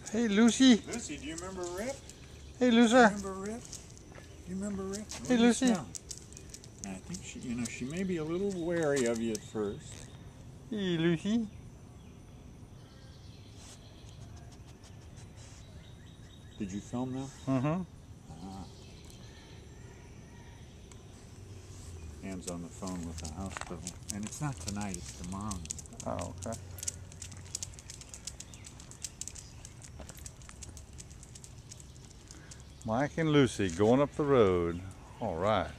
Hey, Lucy. Lucy, do you remember Rip? Hey, loser. Remember Rip? You remember Rip? What Hey, do you Lucy. smell? I think she may be a little wary of you at first. Hey, Lucy. Did you film them? Mm-hmm. Anne's on the phone with the hospital. And it's not tonight, it's tomorrow. Oh, okay. Mike and Lucy going up the road. All right.